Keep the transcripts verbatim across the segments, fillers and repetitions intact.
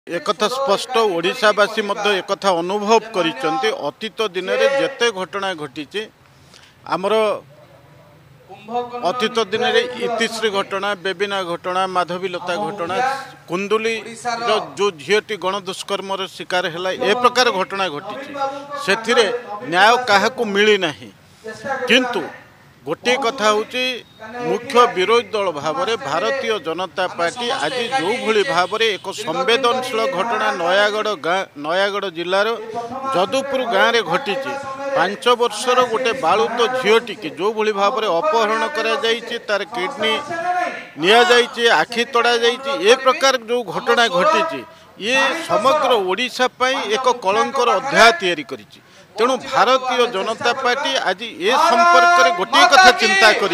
एकथा स्पष्ट ओडिशावासी मध्य एकथा अनुभव करिसेंती अतीत दिन रे जेते घटना घटी आमर अतीत दिन रे इतिश्री घटना बेबिना घटना माधवीलता घटना कुंदुली जो जो झीटी गणदुष्कर्म शिकार है ए प्रकार घटना घटी से न्याय क्या मिली ना किंतु गोटे कथा हूँ मुख्य विरोधी दल भाव में भारतीय जनता पार्टी आज जो भली भाव में एक संवेदनशील घटना नयागढ़ गाँ नयागढ़ जिलार जदुपुर गाँव में घटी पांच वर्षर गोटे बालुत झीटी की जो भली भाव में अपहरण करा तार किडनी नि आखि तड़ा ए प्रकार जो घटना घटी ये समग्र ओडिशा एक कलंकर अध्याय तैयारी करिछि। तेणु भारतीय जनता पार्टी आज ए संपर्क में गोटे कथा चिंता करी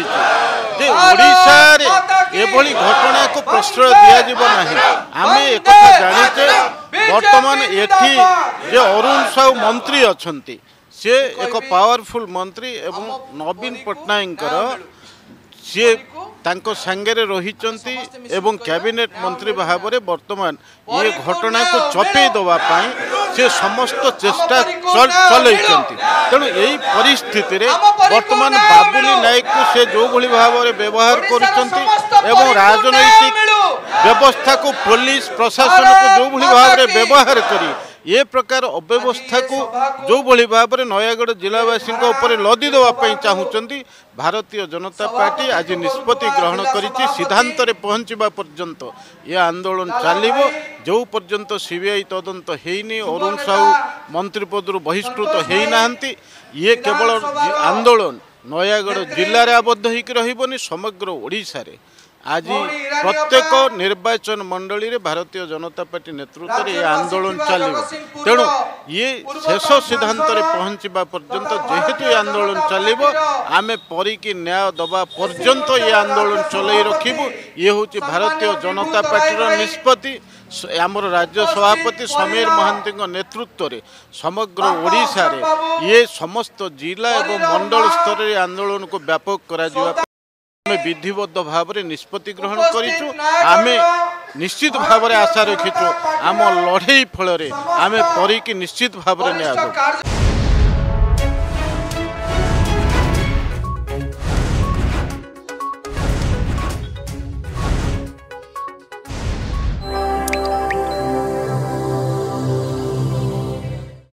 एभली घटना को प्रश्रय दिज्व ना आम एक जाचे बर्तमान एठी जे अरुण साहू मंत्री अच्छी सी एक पावरफुल मंत्री एवं नवीन पट्टनायक सी तांको सांगेरे रहिचंती एवं कैबिनेट मंत्री भाव में वर्तमान ये घटना को चपे दवापाई से समस्त चेष्टा चल चलती तेणु यही परिस्थिति रे वर्तमान बाबुली नायक को से जो भली भाव में व्यवहार कर राजनैतिक व्यवस्था को पुलिस प्रशासन को जो भली भाव में व्यवहार करी ये प्रकार अव्यवस्था को जो भली भाव में नयागढ़ जिलावासी लदी देवाई चाहूँगी भारतीय जनता पार्टी आज निष्पत्ति ग्रहण करिछि सिद्धांत रे पहुँचवा पर्यंत ये आंदोलन चलिबो जो पर्यंत सीबीआई तदंत हेनी अरुण साहू मंत्री पदरु बहिष्कृत हेई नाहंती ये केवल आंदोलन नयागढ़ जिले में आबद्ध होकर रहिबनी समग्र ओडिशा रे आज प्रत्येक निर्वाचन मंडली रे भारतीय जनता पार्टी नेतृत्व में आंदोलन चलो तेणु ये शेष सिद्धांत रे पहुँचवा पर्यंत जेहेतु ये आंदोलन चलो आमे परी की न्याय दबा पर्यंत ये आंदोलन चलई रखिबु ये हूँ भारतीय जनता पार्टी निष्पत्ति आमर राज्य सभापति समीर महांती नेतृत्व में समग्र ओडिशा रे ये समस्त जिला एवं मंडल स्तर में आंदोलन को व्यापक करा विधिबद्ध भाव में निष्पत्ति ग्रहण करिछु आमे निश्चित भाव में आशा रखिछु आम लड़ई फल आमे परी की निश्चित भाव में न्याय